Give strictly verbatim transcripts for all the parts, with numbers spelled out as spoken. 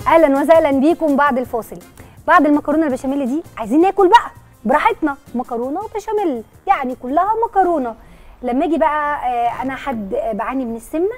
اهلا وسهلا بيكم بعد الفاصل. بعد المكرونه البشاميل دي عايزين ناكل بقى براحتنا، مكرونه وبشاميل يعني كلها مكرونه. لما اجي بقى انا حد بعاني من السمنه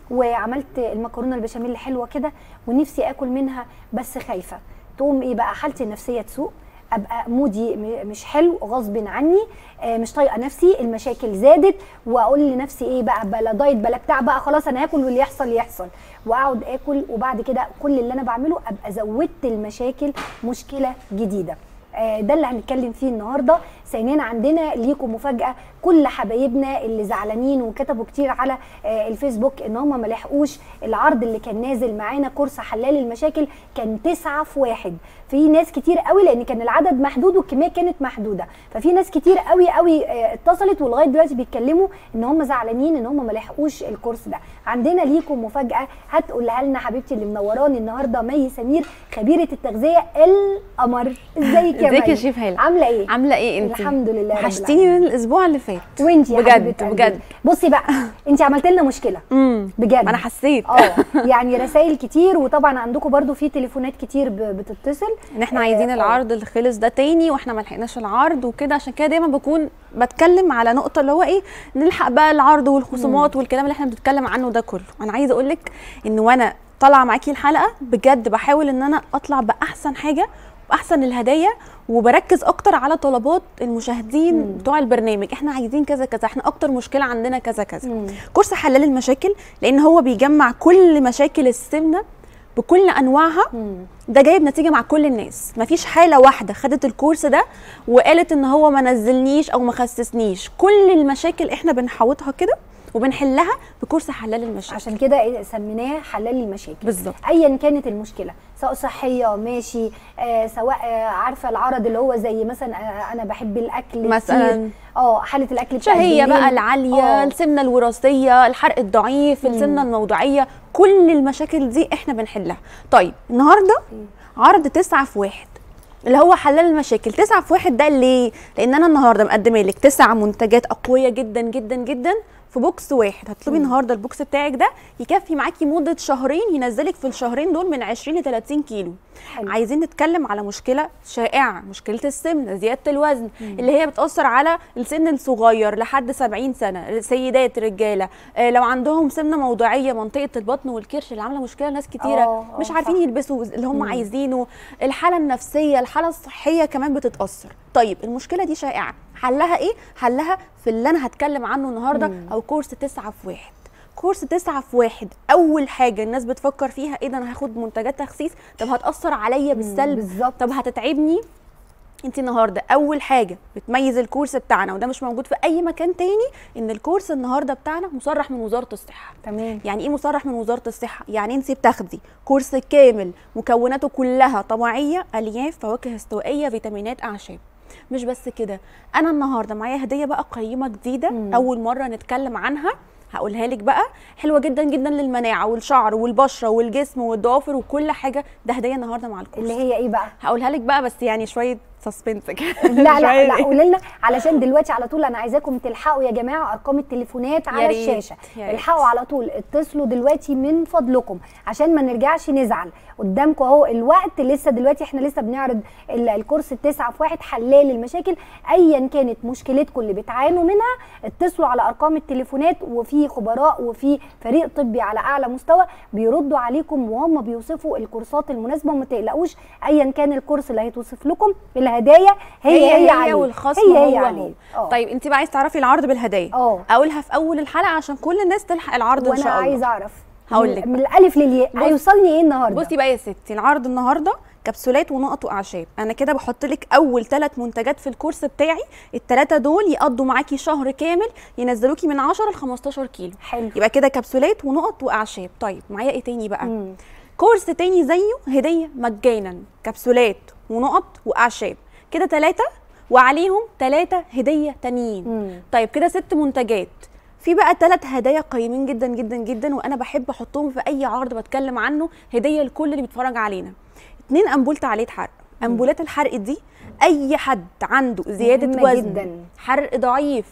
وعملت المكرونه البشاميل حلوه كده ونفسي اكل منها بس خايفه، تقوم ايه بقى حالتي النفسيه تسوء، ابقى مودي مش حلو غصب عني، مش طايقه نفسي، المشاكل زادت، واقول لنفسي ايه بقى بلا دايت بلا بتاع بقى، خلاص انا هاكل واللي يحصل يحصل، واقعد اكل وبعد كده كل اللي انا بعمله ابقى زودت المشاكل مشكله جديده. ده اللي هنتكلم فيه النهارده. ثانيا عندنا ليكم مفاجاه، كل حبايبنا اللي زعلانين وكتبوا كتير على الفيسبوك ان هم ما لحقوش العرض اللي كان نازل معانا كورس حلال المشاكل، كان تسعة في واحد. في ناس كتير قوي لان كان العدد محدود والكميه كانت محدوده، ففي ناس كتير قوي قوي اتصلت ولغايه دلوقتي بيتكلموا ان هم زعلانين ان هم ما لحقوش الكورس ده. عندنا ليكم مفاجاه هتقولها لنا حبيبتي اللي منوراني النهارده مي سمير، خبيره التغذيه القمر. ازيك يا مي؟ ازيك يا شيف هاله؟ عامله ايه؟ عامله ايه انت؟ الحمد لله. وحشتيني من الاسبوع اللي فات. وانت يا بجد بجد. بصي بقى انت عملت لنا مشكله امم بجد، انا حسيت اه يعني رسائل كتير، وطبعا عندكم برضو في تليفونات كتير بتتصل ان احنا عايزين آه العرض اللي خلص ده تاني واحنا ما لحقناش العرض وكده، عشان كده دايما بكون بتكلم على نقطه اللي هو ايه، نلحق بقى العرض والخصومات والكلام اللي احنا بنتكلم عنه ده كله. انا عايزه اقول لك ان وانا طالعه معاكي الحلقه بجد بحاول ان انا اطلع باحسن حاجه واحسن الهدايا، وبركز اكتر على طلبات المشاهدين مم. بتوع البرنامج. احنا عايزين كذا كذا، احنا اكتر مشكله عندنا كذا كذا. مم. كورس حلال المشاكل لان هو بيجمع كل مشاكل السمنه بكل انواعها. مم. ده جايب نتيجه مع كل الناس، مفيش حاله واحده خدت الكورس ده وقالت ان هو ما نزلنيش او ما خسسنيش. كل المشاكل احنا بنحوطها كده وبنحلها بكورس حلال المشاكل، عشان كده سميناه حلال المشاكل. بالظبط. ايا كانت المشكله، سواء صحيه ماشي، آه سواء آه عارفه العرض اللي هو زي مثلا آه انا بحب الاكل مثلا، اه حاله الاكل الشهيه بقى العاليه، أوه. السمنه الوراثيه، الحرق الضعيف، السمنه الموضعيه، كل المشاكل دي احنا بنحلها. طيب النهارده عرض تسعة في واحد اللي هو حلال المشاكل. تسعة في واحد ده ليه؟ لان انا النهارده مقدمه لك تسع منتجات اقويه جدا جدا جدا في بوكس واحد. هتطلبي النهارده البوكس بتاعك ده يكفي معاكي مده شهرين، ينزلك في الشهرين دول من عشرين ل ثلاثين كيلو. حلو. عايزين نتكلم على مشكله شائعه، مشكله السمنه، زياده الوزن، مم. اللي هي بتاثر على السن الصغير لحد سبعين سنه، سيدات رجاله، آه لو عندهم سمنه موضعيه منطقه البطن والكرش اللي عامله مشكله ناس كتيره أوه. مش عارفين صح. يلبسوا اللي هم مم. عايزينه، الحاله النفسيه، الحاله الصحيه كمان بتتاثر. طيب المشكله دي شائعه، حلها ايه؟ حلها في اللي انا هتكلم عنه النهارده، مم. او كورس تسعة في واحد. كورس تسعة في واحد اول حاجه الناس بتفكر فيها ايه ده، انا هاخد منتجات تخسيس، طب هتاثر عليا بالسلب، بالظبط، طب هتتعبني. انت النهارده اول حاجه بتميز الكورس بتاعنا، وده مش موجود في اي مكان تاني، ان الكورس النهارده بتاعنا مصرح من وزاره الصحه. تمام. يعني ايه مصرح من وزاره الصحه؟ يعني انت بتاخدي كورس كامل مكوناته كلها طبيعيه، الياف، فواكه استوائيه، فيتامينات، اعشاب. مش بس كده، انا النهارده معايا هديه بقى قيمه جديده، مم. اول مره نتكلم عنها، هقولها لك بقى، حلوه جدا جدا للمناعه والشعر والبشره والجسم والضوافر وكل حاجه. ده هديه النهارده مع الكورس. اللي هي ايه بقى؟ هقولها لك بقى، بس يعني شويه سسبنس كده. لا لا لا قولي لنا، علشان دلوقتي على طول انا عايزاكم تلحقوا يا جماعه ارقام التليفونات على الشاشه، الحقوا على طول، اتصلوا دلوقتي من فضلكم عشان ما نرجعش نزعل. قدامكم اهو الوقت، لسه دلوقتي احنا لسه بنعرض الكورس التسعة في واحد حلال المشاكل. ايا كانت مشكلتكم اللي بتعانوا منها اتصلوا على ارقام التليفونات، وفي خبراء وفي فريق طبي على اعلى مستوى بيردوا عليكم وهم بيوصفوا الكورسات المناسبه. وما تقلقوش، ايا كان الكورس اللي هيتوصف لكم الهدايا هي هي, هي, هي والخصم هي هي, هي هو عليه. هو. طيب انت بقى عايز تعرفي العرض بالهدايا، اه اقولها في اول الحلقه عشان كل الناس تلحق العرض ان شاء الله. وانا عايزه اعرف هقول لك من الالف للياء هيوصلني ايه النهارده. بصي بقى يا ستي، العرض النهارده كبسولات ونقط واعشاب. انا كده بحط لك اول ثلاث منتجات في الكورس بتاعي، الثلاثه دول يقضوا معاكي شهر كامل، ينزلوكي من عشرة ل خمستاشر كيلو. حلو. يبقى كده كبسولات ونقط واعشاب. طيب معايا ايه تاني بقى؟ مم. كورس تاني زيه هديه مجانا، كبسولات ونقط واعشاب، كده ثلاثه وعليهم ثلاثه هديه تانيين. مم. طيب كده ست منتجات. في بقى ثلاث هدايا قيمين جدا جدا جدا، وانا بحب احطهم في اي عرض بتكلم عنه، هديه لكل اللي بيتفرج علينا. اتنين انبوله تعليق حرق. انبولات الحرق دي اي حد عنده زياده وزن، جداً. حرق ضعيف،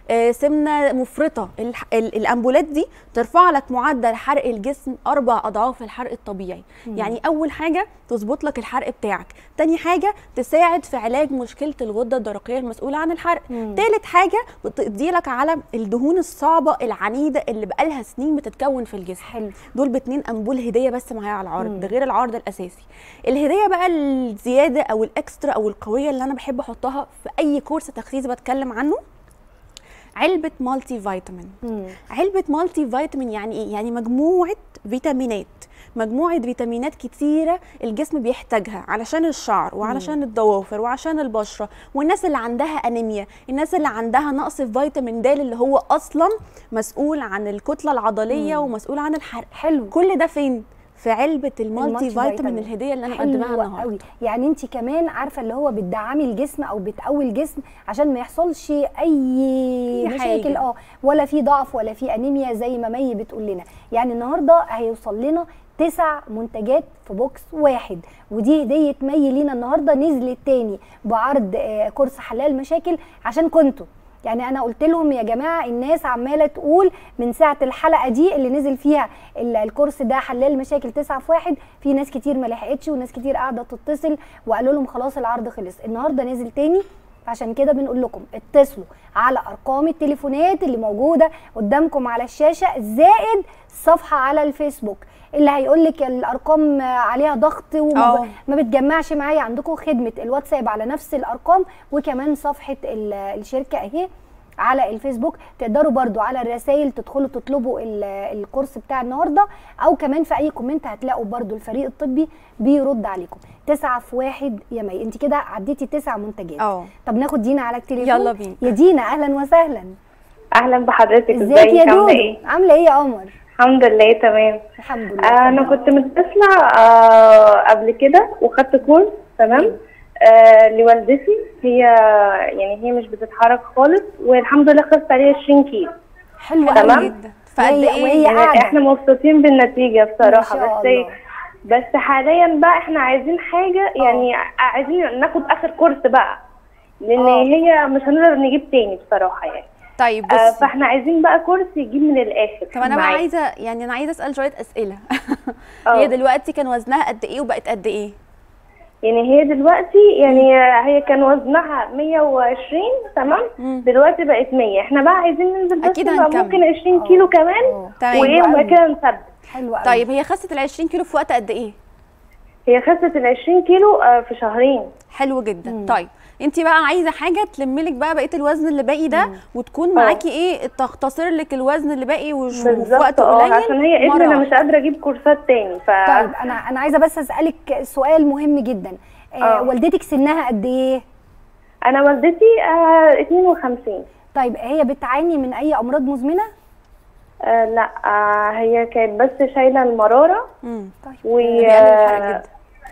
آه سمنه مفرطه، الامبولات دي ترفع لك معدل حرق الجسم اربع اضعاف الحرق الطبيعي. مم. يعني اول حاجه تظبط لك الحرق بتاعك، تاني حاجه تساعد في علاج مشكله الغده الدرقيه المسؤوله عن الحرق، مم. تالت حاجه بتقضي لك على الدهون الصعبه العنيده اللي بقالها سنين بتتكون في الجسم. حلو. دول باتنين امبول هديه بس معايا على العرض، ده غير العرض الاساسي. الهديه بقى الزياده او الاكسترا او القويه اللي انا بحب احطها في اي كورس تخسيس بتكلم عنه، علبه مالتي فيتامين. مم. علبه مالتي فيتامين يعني ايه؟ يعني مجموعه فيتامينات، مجموعه فيتامينات كتيره الجسم بيحتاجها علشان الشعر وعلشان مم. الضوافر وعشان البشره، والناس اللي عندها انيميا، الناس اللي عندها نقص في فيتامين د اللي هو اصلا مسؤول عن الكتله العضليه مم. ومسؤول عن الحرق. حلو. كل ده فين؟ في علبه المالتي فيتامين الهديه اللي انا مقدماها النهارده. يعني انت كمان عارفه اللي هو بتدعمي الجسم او بتقوي الجسم عشان ما يحصلش اي مشاكل، اه ولا في ضعف ولا في انيميا زي ما مي بتقول لنا. يعني النهارده هيوصل لنا تسع منتجات في بوكس واحد، ودي هديه مي لينا النهارده. نزلت تاني بعرض كورس حلال مشاكل عشان كنتوا، يعني انا قلت لهم يا جماعه الناس عماله تقول من ساعه الحلقه دي اللي نزل فيها الكورس ده حلال مشاكل تسعة في واحد، في ناس كتير ما لحقتش وناس كتير قاعده تتصل وقالوا لهم خلاص العرض خلص. النهارده نزل تاني، عشان كده بنقول لكم اتصلوا على ارقام التليفونات اللي موجوده قدامكم على الشاشه، زائد الصفحه على الفيسبوك اللي هيقول لك الارقام عليها ضغط وما ما بتجمعش معايا. عندكم خدمه الواتساب على نفس الارقام، وكمان صفحه الشركه اهي على الفيسبوك. تقدروا برضو على الرسائل تدخلوا تطلبوا الكورس بتاع النهارده، او كمان في اي كومنت هتلاقوا برضو الفريق الطبي بيرد عليكم. تسعة في واحد يا مي، انت كده عديتي تسع منتجات. اه طب ناخد دينا على التليفون. يلا بينا يا دينا، اهلا وسهلا. اهلا بحضرتك. ازيك يا دودو؟ عامله ايه يا قمر؟ الحمد لله تمام. الحمد لله. آه انا كنت متصله آه قبل كده وخدت كورس تمام آه لوالدتي، هي يعني هي مش بتتحرك خالص والحمد لله خسرت عليها عشرين كيلو. حلو قوي جدا. فقد ايه؟ وهي يعني احنا مبسوطين بالنتيجه بصراحه، بس بس حاليا بقى احنا عايزين حاجه، يعني أوه. عايزين ناخد اخر كورس بقى، لان أوه. هي مش هنقدر نجيب تاني بصراحه يعني. طيب بصي، آه فاحنا عايزين بقى كورس يجيب من الاخر. طب انا بقى عايزه يعني انا عايزه اسال شويه اسئله. هي دلوقتي كان وزنها قد ايه وبقت قد ايه؟ يعني هي دلوقتي يعني هي كان وزنها مية وعشرين تمام، مم. دلوقتي بقت مية. احنا بقى عايزين ننزل بس ممكن عشرين أوه. كيلو كمان، وايه وبعد كده نثبت. حلو قوي. طيب هي خست ال عشرين كيلو في وقت قد ايه؟ هي خست ال عشرين كيلو في شهرين. حلو جدا. مم. طيب انت بقى عايزه حاجه تلملك بقى بقيه الوزن اللي باقي ده، مم. وتكون معاكي ايه تختصر لك الوزن اللي باقي وفي وقت قليل، عشان هي ابني انا مش قادره اجيب كورسات تاني. ف... طيب انا انا عايزه بس اسالك سؤال مهم جدا. آه والدتك سنها قد ايه؟ انا والدتي آه اتنين وخمسين. طيب هي بتعاني من اي امراض مزمنه؟ آه لا آه هي كانت بس شايله المراره. امم طيب و آه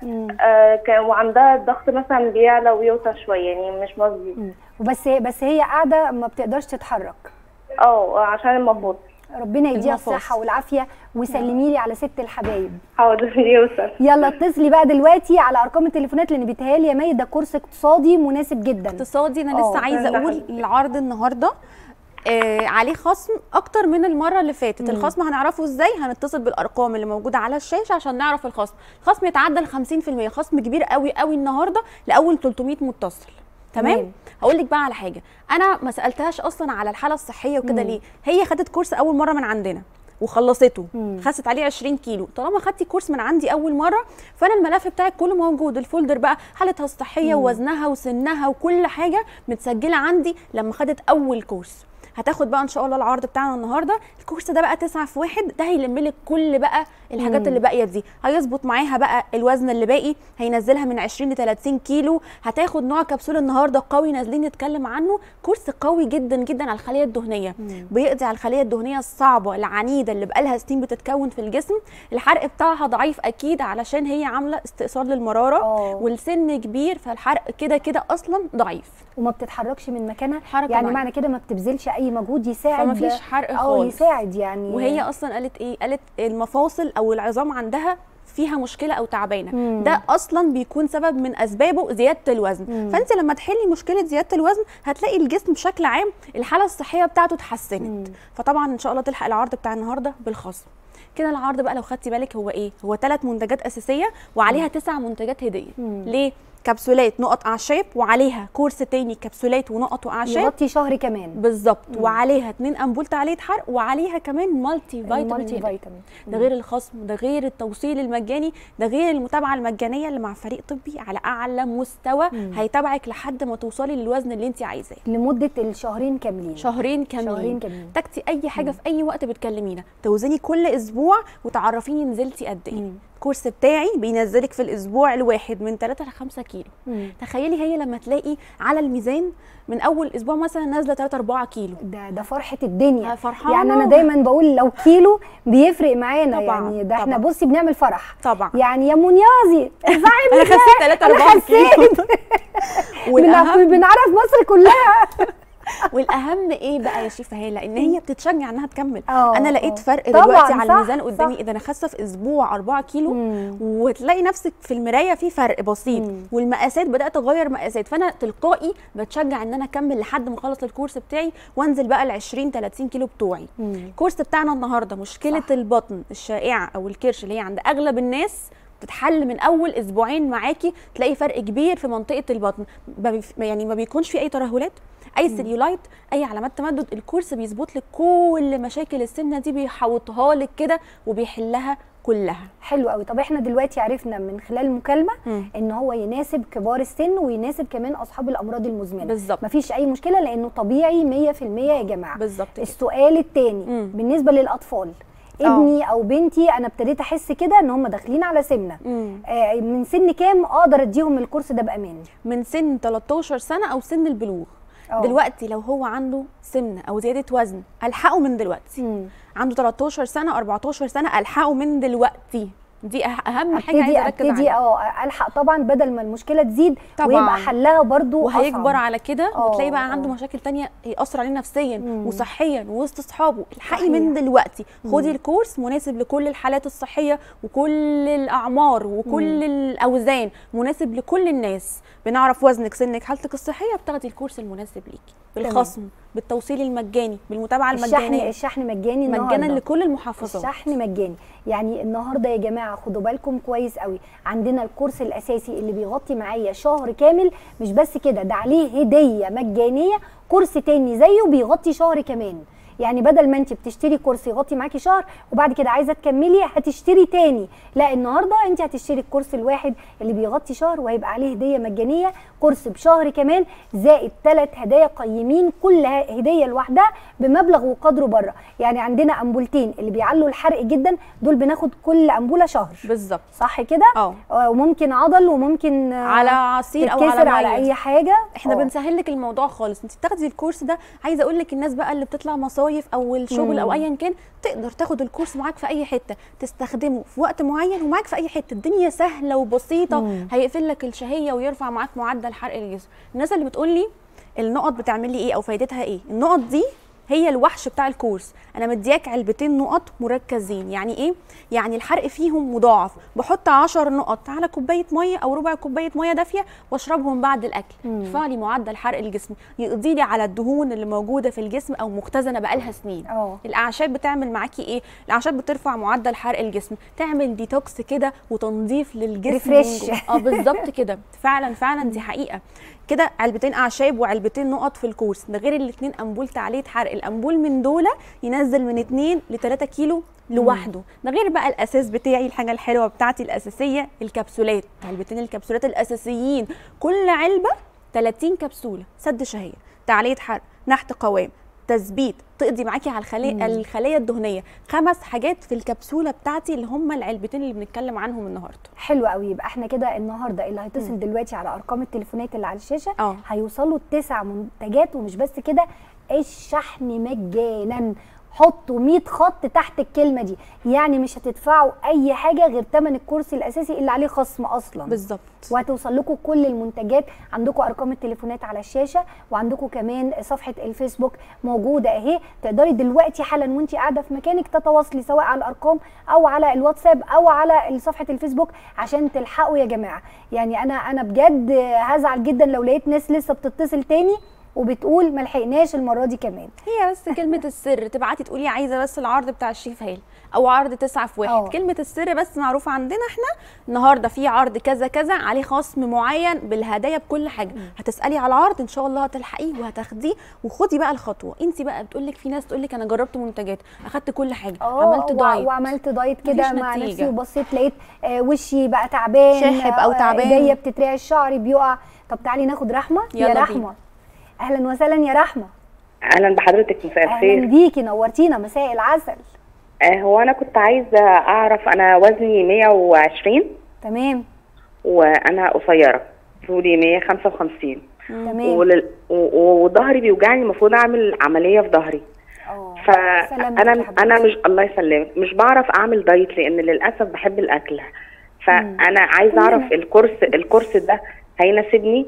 آه كان وعندها الضغط مثلا بيعلى ويوطى شويه، يعني مش مظبوط. وبس بس هي قاعده ما بتقدرش تتحرك. اه عشان المفروض. ربنا يديها الصحه والعافيه، وسلمي لي على ست الحبايب. حاضر يوصل. يلا اتصلي بقى دلوقتي على ارقام التليفونات، لان بيتهيألي يا مي ده كورس اقتصادي مناسب جدا. اقتصادي. انا لسه عايزه اقول العرض النهارده آه عليه خصم اكتر من المره اللي فاتت. مم. الخصم هنعرفه ازاي؟ هنتصل بالارقام اللي موجوده على الشاشه عشان نعرف الخصم. الخصم يتعدى ال خمسين في المية، خصم كبير قوي قوي النهارده لاول تلتمية متصل. تمام. هقول لك بقى على حاجه، انا ما سالتهاش اصلا على الحاله الصحيه وكده ليه. هي خدت كورس اول مره من عندنا وخلصته، خست عليه عشرين كيلو. طالما خدتي كورس من عندي اول مره، فانا الملف بتاعك كله موجود، الفولدر بقى حالتها الصحيه مم. ووزنها وسنها وكل حاجه متسجله عندي لما خدت اول كورس. هتاخد بقى ان شاء الله العرض بتاعنا النهارده. الكورس ده بقى تسعة في واحد، ده هيلم لك كل بقى الحاجات مم. اللي باقيه دي. هيظبط معاها بقى الوزن اللي باقي، هينزلها من عشرين ل تلاتين كيلو. هتاخد نوع كبسول النهارده قوي نازلين نتكلم عنه، كورس قوي جدا جدا على الخليه الدهنيه. مم. بيقضي على الخليه الدهنيه الصعبه العنيده اللي بقالها سنين بتتكون في الجسم. الحرق بتاعها ضعيف اكيد علشان هي عامله استئصال للمراره أوه. والسن كبير، فالحرق كده كده اصلا ضعيف وما بتتحركش من مكانها، يعني معي. معنى كده ما بتبذلش اي مجهود يساعد، فمفيش حرق خالص. اه يساعد يعني. وهي اصلا قالت ايه؟ قالت المفاصل او العظام عندها فيها مشكله او تعبانه، ده اصلا بيكون سبب من اسبابه زياده الوزن. مم. فانت لما تحلي مشكله زياده الوزن هتلاقي الجسم بشكل عام الحاله الصحيه بتاعته اتحسنت. مم. فطبعا ان شاء الله تلحق العرض بتاع النهارده بالخصم. كده العرض بقى لو خدتي بالك هو ايه؟ هو ثلاث منتجات اساسيه وعليها تسع منتجات هديه. مم. ليه؟ كبسولات نقط اعشاب وعليها كورس تاني كبسولات ونقط واعشاب يغطي شهر كمان بالظبط، وعليها اتنين امبول تعليق حرق، وعليها كمان مالتي فيتامين. مالتي فيتامين ده غير الخصم، ده غير التوصيل المجاني، ده غير المتابعه المجانيه اللي مع فريق طبي على اعلى مستوى. مم. هيتابعك لحد ما توصلي للوزن اللي انت عايزاه لمده الشهرين كاملين. شهرين كاملين شهرين كاملين. تاكتي اي حاجه مم. في اي وقت بتكلمينا، توزني كل اسبوع وتعرفيني نزلتي قد ايه. الكورس بتاعي بينزلك في الاسبوع الواحد من ثلاثة ل خمسة كيلو. مم. تخيلي هي لما تلاقي على الميزان من اول اسبوع مثلا نازله ثلاثة أربعة كيلو، ده ده فرحه الدنيا. فرحانه يعني انا دايما بقول لو كيلو بيفرق معانا. طبعا يعني ده طبعا. احنا بصي بنعمل فرح طبعا. يعني يا منيازي انا خسيت ثلاثة أربعة كيلو والاهم بنعرف مصر كلها. والاهم ايه بقى يا شيفه هاله؟ ان هي بتتشجع انها تكمل. أوه. انا لقيت فرق دلوقتي على الميزان قدامي، اذا انا خاسه في اسبوع أربعة كيلو. مم. وتلاقي نفسك في المرايه في فرق بسيط. مم. والمقاسات بدات اغير مقاسات، فانا تلقائي بتشجع ان انا اكمل لحد ما اخلص الكورس بتاعي وانزل بقى ال عشرين ثلاثين كيلو بتوعي. مم. الكورس بتاعنا النهارده مشكله صح. البطن الشائعه او الكرش اللي هي عند اغلب الناس تتحل من اول اسبوعين معاكي، تلاقي فرق كبير في منطقه البطن. يعني ما بيكونش في اي ترهلات، اي سيليولايت، اي علامات تمدد. الكورس بيظبط لك كل مشاكل السمنه دي، بيحوطها لك كده وبيحلها كلها. حلو قوي. طب احنا دلوقتي عرفنا من خلال المكالمه مم. ان هو يناسب كبار السن ويناسب كمان اصحاب الامراض المزمنه. بالظبط، مفيش اي مشكله لانه طبيعي مية في المية يا جماعه. بالظبط. السؤال الثاني بالنسبه للاطفال، ابني او بنتي انا ابتديت احس كده ان هم داخلين على سمنه، آه من سن كام اقدر اديهم الكورس ده بامان؟ من سن تلتاشر سنه او سن البلوغ. أوه. دلوقتي لو هو عنده سمنه او زياده وزن الحقه من دلوقتي. مم. عنده تلتاشر سنه أربعتاشر سنه الحقه من دلوقتي، دي اهم حاجه عايزه اركز عليها. اه الحق طبعا بدل ما المشكله تزيد طبعا. ويبقى حلها برده وهيكبر أصعب. على كده وتلاقي بقى عنده مشاكل تانية ياثر عليه نفسيا مم. وصحيا وسط اصحابه. الحقي من دلوقتي، خدي الكورس مناسب لكل الحالات الصحيه وكل الاعمار وكل مم. الاوزان، مناسب لكل الناس. بنعرف وزنك سنك حالتك الصحيه، بتاخدي الكورس المناسب ليكي بالخصم، بالتوصيل المجاني، بالمتابعه المجانيه. الشحن الشحن مجاني مجانا لكل المحافظات. الشحن مجاني. يعني النهارده يا جماعه خدوا بالكم كويس قوي، عندنا الكورس الاساسي اللي بيغطي معايا شهر كامل، مش بس كده ده عليه هديه مجانيه كورس تاني زيه بيغطي شهر كمان. يعني بدل ما انت بتشتري كورس يغطي معاكي شهر وبعد كده عايزه تكملي هتشتري تاني، لا النهارده انت هتشتري الكورس الواحد اللي بيغطي شهر وهيبقى عليه هديه مجانيه كورس بشهر كمان، زائد ثلاث هدايا قيمين كل هديه لوحدها بمبلغ وقدره بره. يعني عندنا امبولتين اللي بيعلوا الحرق جدا، دول بناخد كل امبوله شهر بالظبط، صح كده؟ اه وممكن عضل وممكن على عصير او على, على اي حاجه. احنا بنسهل لك الموضوع خالص. انت بتاخدي الكورس ده، عايزه اقول لك الناس بقى اللي بتطلع مصايف او الشغل مم. او ايا كان، تقدر تاخد الكورس معاك في اي حته، تستخدمه في وقت معين ومعاك في اي حته. الدنيا سهله وبسيطه، مم. هيقفل لك الشهيه ويرفع معاك معدل حرق الجسم. الناس اللي بتقول لي النقط بتعمل لي ايه او فايدتها ايه، النقط دي هي الوحش بتاع الكورس. انا مدياك علبتين نقط مركزين. يعني ايه؟ يعني الحرق فيهم مضاعف. بحط عشر نقط على كوبايه ميه او ربع كوبايه ميه دافيه واشربهم بعد الاكل، يرفع لي معدل حرق الجسم، يقضي لي على الدهون اللي موجوده في الجسم او مختزنه بقالها سنين. أوه. الاعشاب بتعمل معاكي ايه؟ الاعشاب بترفع معدل حرق الجسم، تعمل ديتوكس كده وتنظيف للجسم. ريفريش. اه بالظبط كده، فعلا فعلا دي حقيقه كده. علبتين اعشاب وعلبتين نقط في الكورس، ده غير الاثنين امبول تعليق حرق. الامبول من دول ينزل من اتنين ل تلاتة كيلو لوحده، ده غير بقى الاساس بتاعي، الحاجه الحلوه بتاعتي الاساسيه، الكبسولات. علبتين الكبسولات الاساسيين، كل علبه تلاتين كبسوله، سد شهيه، تعليق حرق، نحت قوام، تثبيت، تقضي معاكي على الخليه الخليه الدهنيه. خمس حاجات في الكبسوله بتاعتي اللي هم العلبتين اللي بنتكلم عنهم النهارده. حلو قوي. يبقى احنا كده النهارده اللي هيتصل مم. دلوقتي على ارقام التليفونات اللي على الشاشه أوه. هيوصلوا تسع منتجات، ومش بس كده، الشحن مجانا. حطوا مية خط تحت الكلمه دي، يعني مش هتدفعوا اي حاجه غير ثمن الكورس الاساسي اللي عليه خصم اصلا بالظبط. وهتوصل لكم كل المنتجات. عندكم ارقام التليفونات على الشاشه، وعندكم كمان صفحه الفيسبوك موجوده اهي، تقدري دلوقتي حالا وانت قاعده في مكانك تتواصلي سواء على الارقام او على الواتساب او على صفحه الفيسبوك عشان تلحقوا يا جماعه. يعني انا انا بجد هزعل جدا لو لقيت ناس لسه بتتصل تاني وبتقول ما لحقناش المره دي كمان. هي بس كلمه السر، تبعتي تقولي عايزه بس العرض بتاع الشيف هيل او عرض تسعة في واحد. أوه. كلمه السر بس معروفه عندنا احنا، النهارده في عرض كذا كذا عليه خصم معين بالهدايا بكل حاجه. م. هتسالي على العرض ان شاء الله هتلحقيه وهتاخديه، وخدي بقى الخطوه. انت بقى بتقول لك في ناس تقول لك انا جربت منتجات، اخدت كل حاجه، عملت دايت وعملت دايت كده مع نفسي وبصيت لقيت آه وشي بقى تعبان، شاحب او تعبان، ايديا بتترعش، شعري بيقع. طب تعالي ناخد رحمه. يا رحمه، اهلا وسهلا يا رحمه. اهلا بحضرتك، مساء الخير. اهلا بيكي، نورتينا، مساء العسل. آه هو انا كنت عايزه اعرف، انا وزني مية وعشرين. تمام. وانا قصيره، طولي مية وخمسة وخمسين. تمام. ولل... وظهري بيوجعني، المفروض اعمل عمليه في ظهري. اه فانا انا مش الله يسلمك مش بعرف اعمل دايت لان للاسف بحب الاكل. فانا عايزه اعرف الكورس الكورس ده هيناسبني،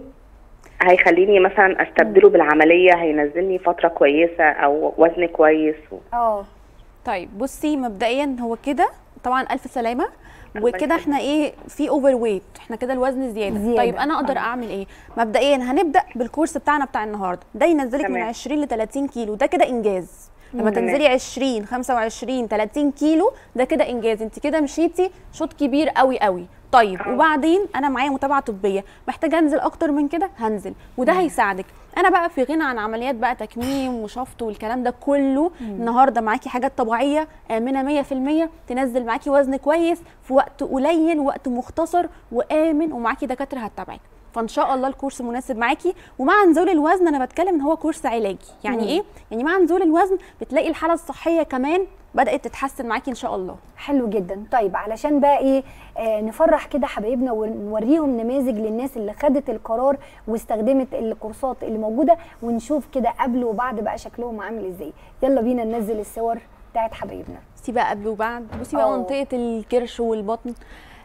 هيخليني مثلا استبدله بالعمليه، هينزلني فتره كويسه او وزن كويس. اه طيب بصي، مبدئيا هو كده طبعا الف سلامه، وكده احنا ايه في اوفر ويت، احنا كده الوزن زياده. زيادة. طيب انا اقدر اعمل ايه؟ مبدئيا هنبدا بالكورس بتاعنا بتاع النهارده، ده ينزلك من عشرين ل تلاتين كيلو، ده كده انجاز. لما تنزلي عشرين خمسة وعشرين تلاتين كيلو ده كده انجاز، انت كده مشيتي شوط كبير قوي قوي. طيب أوه. وبعدين انا معايا متابعه طبيه، محتاجه انزل اكتر من كده هنزل، وده مم. هيساعدك. انا بقى في غنى عن عمليات بقى تكميم وشفط والكلام ده كله. مم. النهارده معاكي حاجات طبيعيه امنه مية في المية تنزل معاكي وزن كويس في وقت قليل، وقت مختصر وامن، ومعاكي دكاتره هتتابعك. فان شاء الله الكورس مناسب معاكي. ومع نزول الوزن انا بتكلم ان هو كورس علاجي. يعني مم. ايه؟ يعني مع نزول الوزن بتلاقي الحاله الصحيه كمان بدات تتحسن معاكي ان شاء الله. حلو جدا. طيب علشان بقى ايه آه نفرح كده حبايبنا ونوريهم نماذج للناس اللي خدت القرار واستخدمت الكورسات اللي موجوده، ونشوف كده قبل وبعد بقى شكلهم عامل ازاي. يلا بينا ننزل الصور بتاعت حبايبنا. بصي بقى قبل وبعد، بصي بقى منطقه الكرش والبطن.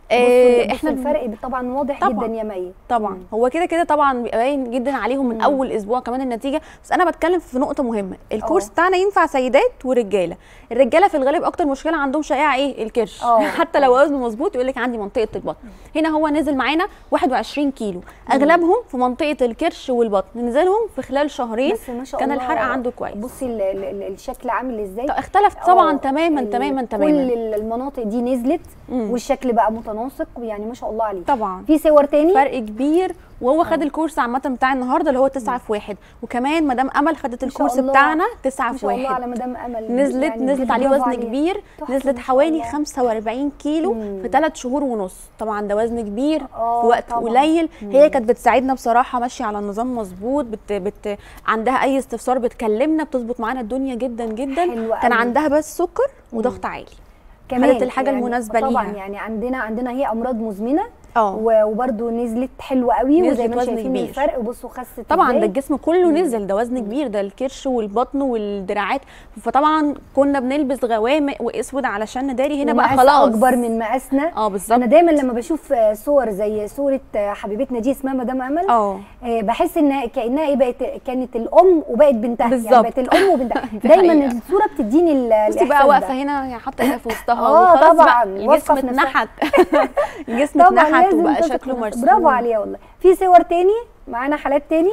آه احنا الفرق طبعا واضح طبعًا جدا يا مي. طبعا مم. هو كده كده طبعا بيبقى باين جدا عليهم من مم. اول اسبوع كمان النتيجه. بس انا بتكلم في نقطه مهمه، الكورس أوه. بتاعنا ينفع سيدات ورجاله. الرجاله في الغالب اكتر مشكله عندهم شائعه ايه؟ الكرش. أوه. حتى لو وزنه مظبوط يقول لك عندي منطقه البطن. هنا هو نزل معانا واحد وعشرين كيلو، اغلبهم في منطقه الكرش والبطن، نزلهم في خلال شهرين بس ما شاء كان الله الحرق عنده كويس. بصي ال ال الشكل عامل ازاي، اختلف طبعا تماما تماما تماما. كل المناطق دي نزلت مم. والشكل بقى متناسق، يعني ما شاء الله عليه. طبعا في صور تاني فرق كبير. وهو خد الكورس عامه بتاع النهارده اللي هو تسعة في واحد، وكمان مدام امل خدت الكورس بتاعنا تسعة في واحد. ما شاء الله على مدام امل، نزلت يعني نزلت عليه وزن عليه. كبير، نزلت حوالي خمسة واربعين كيلو مم. في ثلاث شهور ونص. طبعا ده وزن كبير في وقت طبعًا. قليل. مم. هي كانت بتساعدنا بصراحه، ماشيه على النظام مظبوط، بت بت عندها اي استفسار بتكلمنا، بتظبط معانا الدنيا جدا جدا. كان عندها بس سكر وضغط عالي، كمان خدت الحاجه يعني المناسبه ليها. طبعا يعني عندنا عندنا هي امراض مزمنه اه وبرده نزلت حلوه قوي، وزي ما شايفين الفرق. بصوا خست طبعا ده الجسم كله نزل، ده وزن كبير، ده الكرش والبطن والدراعات. فطبعا كنا بنلبس غوامق واسود علشان نداري، هنا بقى خلاص اكبر من مقاسنا. اه بالظبط. انا دايما لما بشوف صور زي صوره حبيبتنا دي اسمها مدام امل اه بحس ان كانها ايه، بقت كانت الام وبقت بنتها. بالظبط، يعني بقت الام وبنتها. دايما الصوره بتديني الاحساس ده. بصي بقى واقفه هنا حاطه ايدها في وسطها اه طبعا الجسم اتنحت. الجسم اتنحت وبقى شكله مرسوم. برافو عليها والله. في صور تاني معانا، حالات تاني.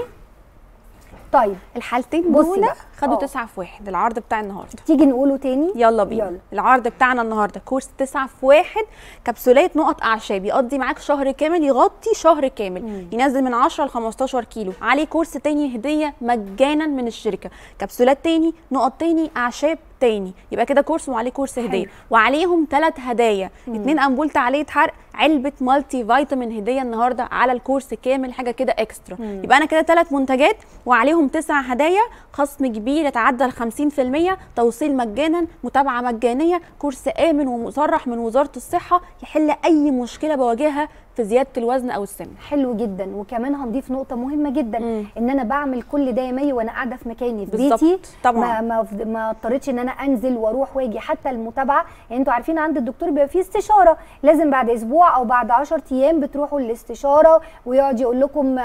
طيب الحالتين دول خدوا تسعة في واحد، العرض بتاع النهارده. تيجي نقوله تاني؟ يلا بينا. يلا. العرض بتاعنا النهارده كورس تسعة في واحد، كبسولات نقط اعشاب، يقضي معاك شهر كامل، يغطي شهر كامل. مم. ينزل من عشرة ل خمستاشر كيلو. عليه كورس تاني هديه مجانا من الشركه، كبسولات تاني، نقط تاني، اعشاب تاني. يبقى كده كورس وعليه كورس هديه. وعليهم ثلاث هدايا، اتنين انبول تعليق حرق، علبه مالتي فيتامين هديه النهارده على الكورس كامل، حاجه كده اكسترا. مم. يبقى انا كده ثلاث منتجات وعليهم تسع هدايا، خصم كبير يتعدى ال خمسين في المية، توصيل مجانا، متابعه مجانيه، كورس امن ومصرح من وزاره الصحه، يحل اي مشكله بواجهها في زياده الوزن او السمنه. حلو جدا. وكمان هنضيف نقطه مهمه جدا، مم. ان انا بعمل كل ده يا مي وانا قاعده في مكاني في بيتي طبعا، ما ما ما اضطريتش ان انا انزل واروح واجي. حتى المتابعه، يعني انتوا عارفين عند الدكتور بيبقى فيه استشاره، لازم بعد اسبوع او بعد عشرة ايام بتروحوا الاستشاره ويقعد يقول لكم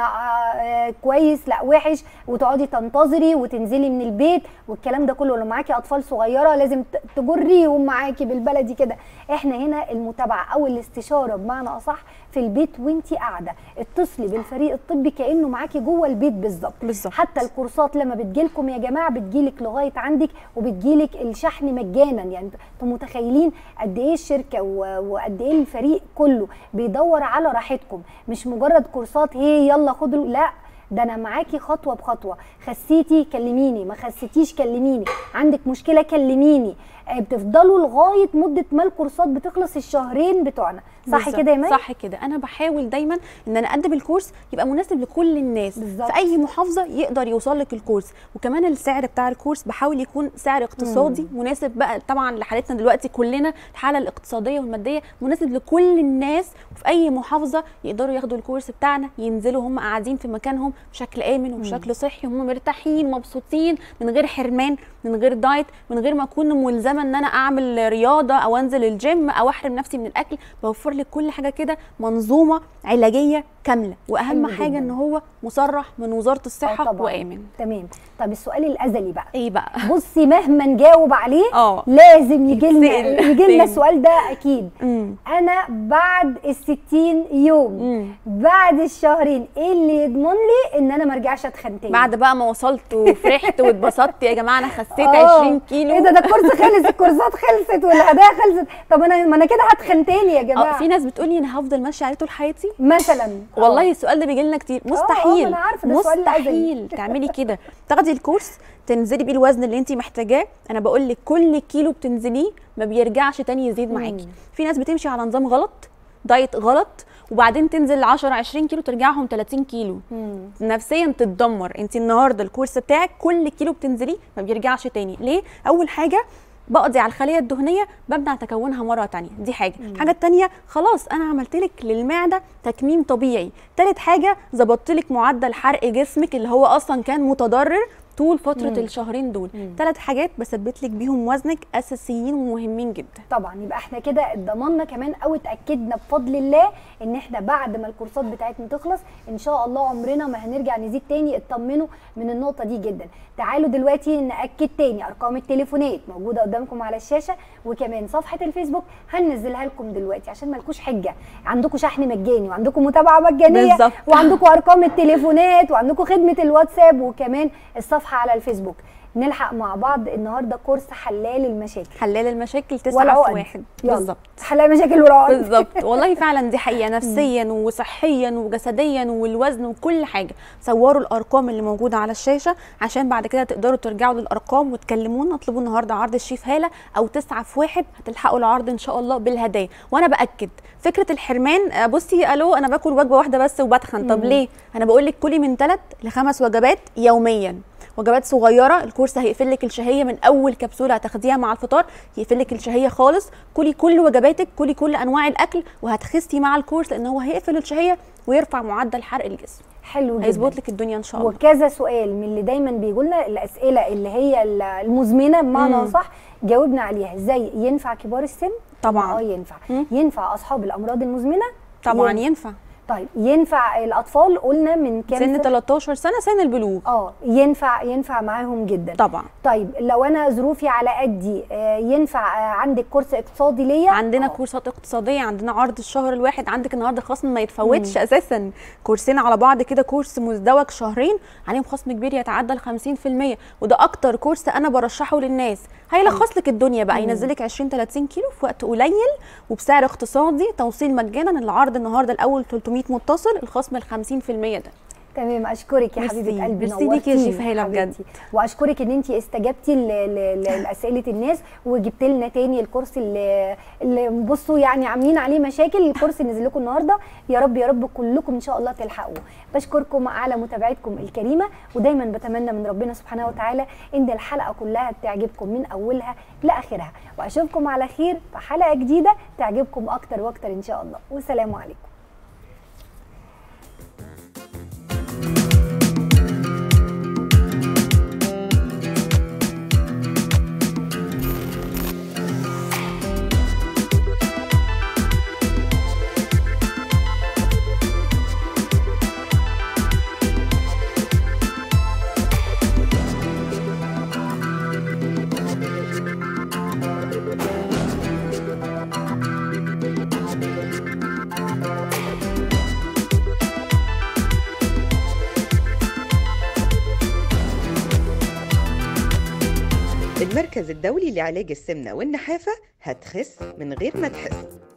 آه كويس لا وحش، وتقعدي تنتظري وتنزلي من البيت والكلام ده كله. لو معاكي اطفال صغيره لازم تجريهم معاكي بالبلدي كده. احنا هنا المتابعه او الاستشاره بمعنى اصح في البيت وانتي قاعده، اتصلي بالفريق الطبي كانه معاكي جوه البيت بالظبط. حتى الكورسات لما بتجيلكم يا جماعه بتجيلك لغايه عندك، وبتجيلك الشحن مجانا. يعني انتوا متخيلين قد ايه الشركه وقد ايه الفريق كله بيدور على راحتكم، مش مجرد كورسات هي يلا خدوا، لا ده انا معاكي خطوه بخطوه. خسيتي كلميني، ما خسيتيش كلميني، عندك مشكله كلميني. بتفضلوا لغايه مده ما الكورسات بتخلص الشهرين بتوعنا، صح كده يا مي؟ صح كده. انا بحاول دايما ان انا اقدم الكورس يبقى مناسب لكل الناس بالزبط. في اي محافظه يقدر يوصل لك الكورس. وكمان السعر بتاع الكورس بحاول يكون سعر اقتصادي مم. مناسب بقى طبعا لحالتنا دلوقتي كلنا، الحاله الاقتصاديه والماديه، مناسب لكل الناس. وفي اي محافظه يقدروا ياخدوا الكورس بتاعنا، ينزلوا هم قاعدين في مكانهم بشكل امن وبشكل صحي، هم مرتاحين مبسوطين، من غير حرمان، من غير دايت، من غير ما اكون ملزمه ان انا اعمل رياضه او انزل الجيم او احرم نفسي من الاكل. بوفر لك كل حاجه كده، منظومه علاجيه كامله، واهم حاجه ان هو مصرح من وزاره الصحه وامن. تمام. طب السؤال الازلي بقى ايه بقى؟ بصي مهما نجاوب عليه اه لازم يجي لنا يجي لنا السؤال ده اكيد. مم. انا بعد الستين يوم، مم. بعد الشهرين، ايه اللي يضمن لي ان انا ما ارجعش اتخن تاني؟ بعد بقى ما وصلت وفرحت واتبسطت يا جماعه انا خسيت عشرين كيلو. ايه ده؟ ده الكورس خلص، الكورسات خلصت والهدايا خلصت، طب انا ما انا كده هتخن تاني يا جماعه. اه في ناس بتقولي انا هفضل ماشيه عليه طول حياتي مثلا. والله أوه. السؤال ده بيجي لنا كتير. مستحيل. اه انا عارفه ده مستحيل تعملي كده. تاخدي الكورس تنزلي بيه الوزن اللي انت محتاجاه. انا بقول لك كل كيلو بتنزليه ما بيرجعش تاني يزيد معاكي. في ناس بتمشي على نظام غلط، دايت غلط، وبعدين تنزل عشرة عشرين كيلو ترجعهم ثلاثين كيلو. مم. نفسيا تتدمر. انت النهارده الكورس بتاعك كل كيلو بتنزليه ما بيرجعش تاني. ليه؟ اول حاجه بقضي على الخليه الدهنيه، ببدا تكونها مره تانية، دي حاجه. مم. الحاجه التانية خلاص انا عملت لك للمعده تكميم طبيعي. تالت حاجه ظبطت لك معدل حرق جسمك اللي هو اصلا كان متضرر طول فتره مم. الشهرين دول. ثلاث حاجات بثبت لك بيهم وزنك اساسيين ومهمين جدا. طبعا يبقى احنا كده ضمننا كمان او اتاكدنا بفضل الله ان احنا بعد ما الكورسات بتاعتنا تخلص ان شاء الله عمرنا ما هنرجع نزيد تاني. اطمنوا من النقطه دي جدا. تعالوا دلوقتي ناكد تاني ارقام التليفونات موجوده قدامكم على الشاشه، وكمان صفحه الفيسبوك هننزلها لكم دلوقتي عشان مالكوش حجه. عندكم شحن مجاني وعندكم متابعه مجانيه بالزبط. وعندكم ارقام التليفونات وعندكم خدمه الواتساب وكمان الصفحه على الفيسبوك. نلحق مع بعض النهارده كورس حلال المشاكل. حلال المشاكل تسعة في واحد بالظبط. حلال المشاكل والعقد بالظبط. والله فعلا دي حقيقه، نفسيا وصحيا وجسديا والوزن وكل حاجه. صوروا الارقام اللي موجوده على الشاشه عشان بعد كده تقدروا ترجعوا للارقام وتكلمونا. اطلبوا النهارده عرض الشيف هاله او تسعة في واحد، هتلحقوا العرض ان شاء الله بالهدايا. وانا باكد فكره الحرمان. بصي الو انا باكل وجبه واحده بس وبتخن. طب ليه؟ انا بقول لك كلي من ثلاث لخمس وجبات يوميا، وجبات صغيره. الكورس هيقفل لك الشهيه من اول كبسوله هتاخديها مع الفطار، يقفل لك الشهيه خالص. كلي كل وجباتك، كلي كل انواع الاكل، وهتخسي مع الكورس لان هو هيقفل الشهيه ويرفع معدل حرق الجسم. حلو جدا. هيظبط لك الدنيا ان شاء الله. وكذا سؤال من اللي دايما بيجوا لنا، الاسئله اللي هي المزمنه بمعنى صح جاوبنا عليها. ازاي ينفع كبار السن؟ طبعا اه ينفع. مم. ينفع اصحاب الامراض المزمنه؟ طبعا ينفع, ينفع. طيب ينفع الاطفال؟ قلنا من كام سن تلتاشر سنه، سن البلوغ. اه ينفع ينفع معاهم جدا طبعا. طيب لو انا ظروفي على قدي ينفع عندك كورس اقتصادي ليا؟ عندنا أوه. كورسات اقتصاديه، عندنا عرض الشهر الواحد، عندك النهارده خصم ما يتفوتش مم. اساسا. كورسين على بعض كده، كورس مزدوج شهرين عليهم خصم كبير يتعدى ال خمسين في المية، وده اكتر كورس انا برشحه للناس. هيلخص لك الدنيا بقى، ينزلك عشرين تلاتين كيلو في وقت قليل وبسعر اقتصادي، توصيل مجانا. العرض النهارده الاول تلتمية متصل، الخصم ال خمسين في المية ده. تمام. اشكرك يا حبيبه قلبي، ميرسي ليكي يا شيف هاله بجد. واشكرك ان انت استجبتي لاسئله الناس وجبت لنا تاني الكورس اللي, اللي بصوا يعني عاملين عليه مشاكل. الكورس نزل لكم النهارده، يا رب يا رب كلكم ان شاء الله تلحقوه. بشكركم على متابعتكم الكريمه، ودايما بتمنى من ربنا سبحانه وتعالى ان الحلقه كلها تعجبكم من اولها لاخرها، واشوفكم على خير في حلقه جديده تعجبكم اكتر واكتر ان شاء الله. والسلام عليكم. المركز الدولي لعلاج السمنة والنحافة، هتخس من غير ما تحس.